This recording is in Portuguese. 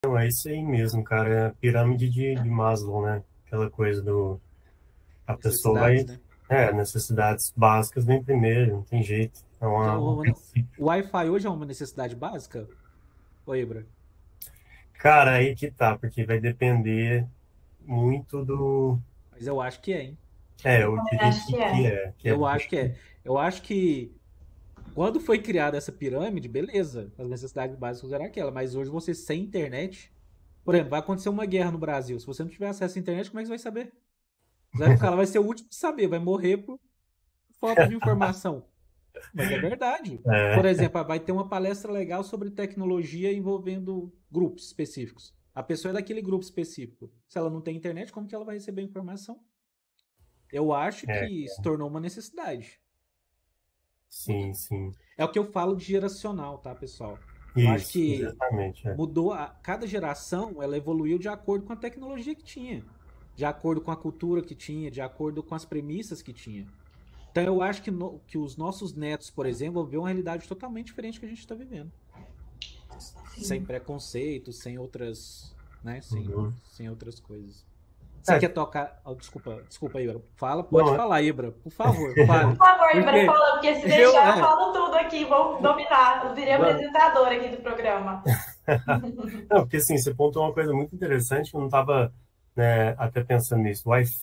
Não, é isso aí mesmo, cara. É a pirâmide de Maslow, né? Aquela coisa do... A pessoa Necessidades, vai... né? Necessidades básicas vem primeiro, não tem jeito. É um O Wi-Fi hoje é uma necessidade básica, ô Ibra? Cara, aí que tá, porque vai depender muito do... Mas eu acho que é, hein? Eu Também diria acho que que é. é Eu acho bem... que é. Eu acho que quando foi criada essa pirâmide, beleza, as necessidades básicas eram aquela, mas hoje você sem internet, por exemplo, vai acontecer uma guerra no Brasil. Se você não tiver acesso à internet, como é que você vai saber? Você vai ficar lá, vai ser o último a saber, vai morrer por falta de informação. Mas é verdade. Por É, exemplo, vai ter uma palestra legal sobre tecnologia envolvendo grupos específicos. A pessoa é daquele grupo específico. Se ela não tem internet, como que ela vai receber a informação? Eu acho é, que se tornou uma necessidade. sim, sim. É o que eu falo de geracional, tá, pessoal? Eu acho Isso, que exatamente. mudou cada geração, ela evoluiu de acordo com a tecnologia que tinha, de acordo com a cultura que tinha, de acordo com as premissas que tinha. Então eu acho que, que os nossos netos, por exemplo, vão ver uma realidade totalmente diferente que a gente está vivendo. Sem Sim. preconceito, sem outras, né, Uhum. sem outras coisas. Você É, quer tocar? Oh, desculpa, Ibra. Fala, pode não, falar, Ibra. Por favor, Por fale. favor, Ibra, Porque fala, porque se eu, deixar, eu falo tudo aqui, vou dominar. Eu virei não, apresentadora aqui do programa. não, porque assim, você pontuou uma coisa muito interessante que eu não estava, né, até pensando nisso.